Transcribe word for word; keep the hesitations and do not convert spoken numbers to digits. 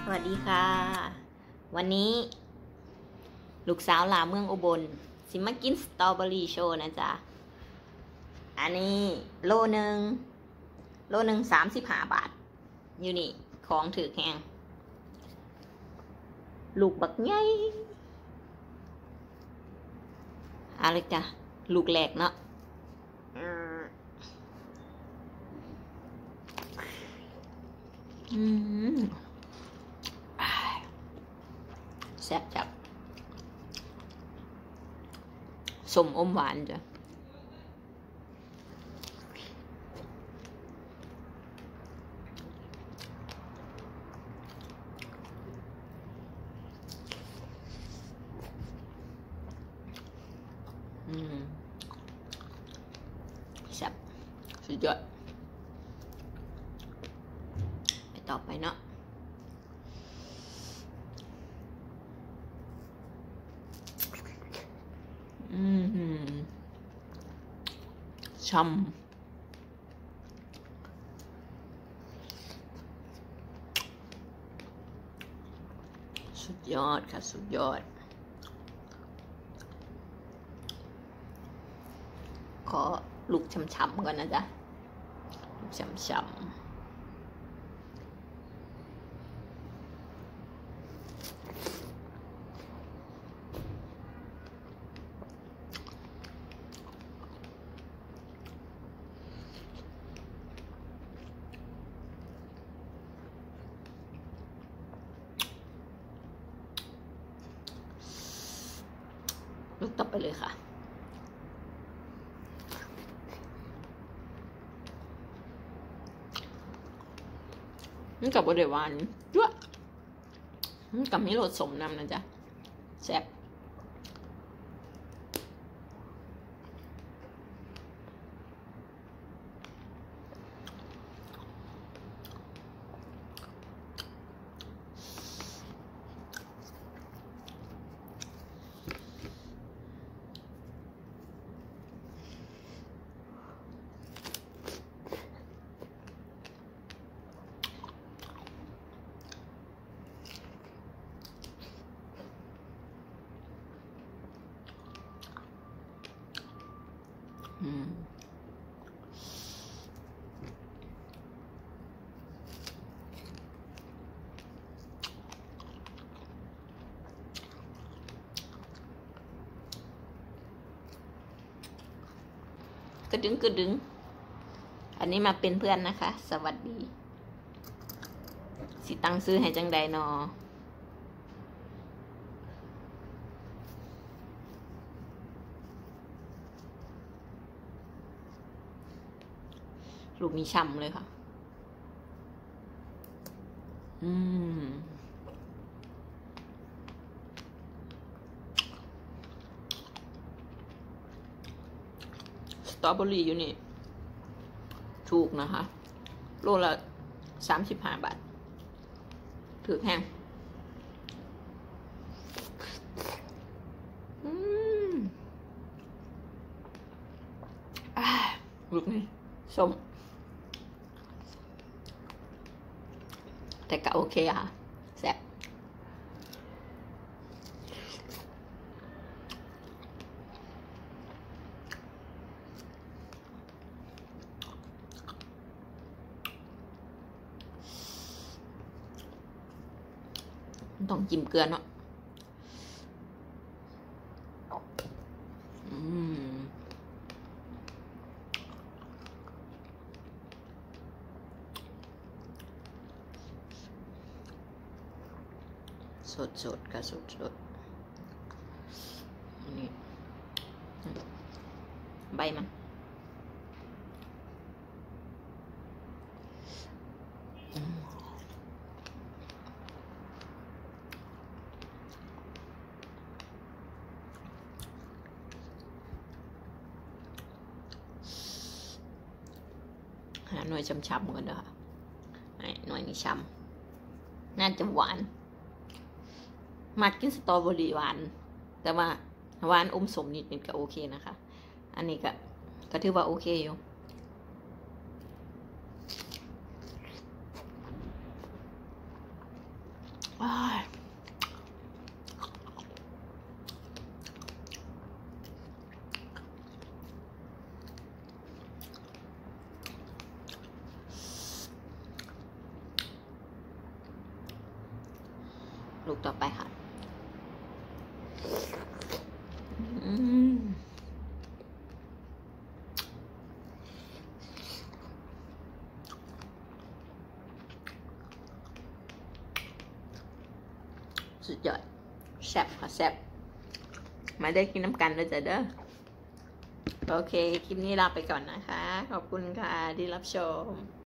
วัสดีค่ะวันนี้ลูกสาวหลาเมืองอุบลสิมากินสตรอเบอรี่โชว์นะจ๊ะอันนี้โลหนึ่งโลหนึ่งสามสิบห้าบาทอยู่นี่ของถือแหงลูกบักใหญ่อะไรจ้ะลูกแหลกเนาะอืมแซ่บจับสมอมหวานจ้ะอืมแซ่บสุดยอดไปต่อไปเนาะอืมช่ำสุดยอดค่ะสุดยอดขอลูกช่ำๆก่อนนะจ๊ะลูกช่ำๆลูกต่อไปเลยค่ะมันกับบริวารด้วยมันกับไม่รสสมนำนะจ๊ะแซ่บอืมกระดึงกระดึงอันนี้มาเป็นเพื่อนนะคะสวัสดีสิตั้งซื้อให้จังใดนอลูกมีช่ำเลยค่ะอืมสตรอเบอรี่อยู่นี่ถูกนะคะโลละสามสิบห้าบาทถือแพงอืมอ่าลูกนี่ส้มแต่ก็โอเคค่ะแซ่บต้องจิ้มเกลือเนาะอืมสดสดค่ะสดสดนี่ใบมันหาหน่วยช้ำๆกันเด้อค่ะหน่วยนี้ช้ำน่าจะหวานมากินสตรอเบอรี่หวานแต่ว่าหวานอมสมนิดนึงก็โอเคนะคะอันนี้ก็ก็ถือว่าโอเคอยู่อ้ายลูกต่อไปค่ะอืมสุดยอดแซ่บค่ะแซ่บมาได้กินน้ำกันเลยจ้ะเด้อโอเคคลิปนี้ลาไปก่อนนะคะขอบคุณค่ะที่รับชม